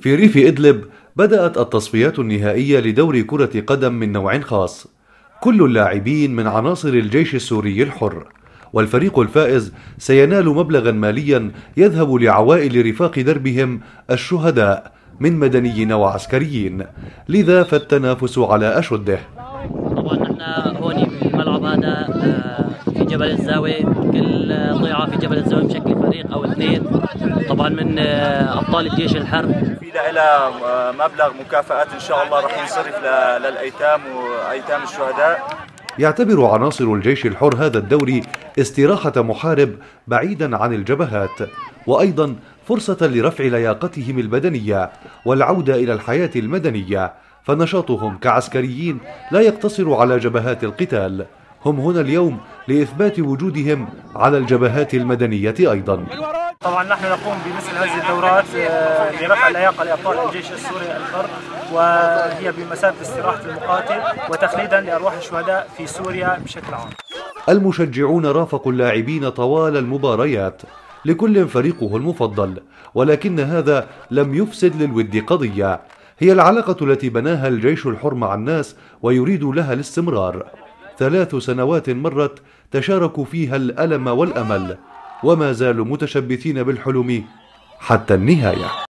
في ريف إدلب بدأت التصفيات النهائية لدور كرة قدم من نوع خاص. كل اللاعبين من عناصر الجيش السوري الحر، والفريق الفائز سينال مبلغا ماليا يذهب لعوائل رفاق دربهم الشهداء من مدنيين وعسكريين، لذا فالتنافس على أشده. طبعا نحن هون بالملعب هذا في جبل الزاوية، كل ضيعة في جبل الزاوية بشكل فريق أو اثنين، طبعا من أبطال الجيش الحر. في لها مبلغ مكافآت إن شاء الله راح ينصرف للأيتام وأيتام الشهداء. يعتبر عناصر الجيش الحر هذا الدوري استراحة محارب بعيدا عن الجبهات، وأيضا فرصة لرفع لياقتهم البدنية والعودة إلى الحياة المدنية، فنشاطهم كعسكريين لا يقتصر على جبهات القتال، هم هنا اليوم لإثبات وجودهم على الجبهات المدنية أيضا. طبعا نحن نقوم بمثل هذه الدورات لرفع اللياقة لأبطال الجيش السوري الحر، وهي بمثابة استراحة المقاتل وتخليدا لأرواح الشهداء في سوريا بشكل عام. المشجعون رافقوا اللاعبين طوال المباريات، لكل فريقه المفضل، ولكن هذا لم يفسد للود قضية، هي العلاقة التي بناها الجيش الحر مع الناس ويريد لها الاستمرار. 3 سنوات مرت تشاركوا فيها الألم والأمل، وما زالوا متشبثين بالحلم حتى النهاية.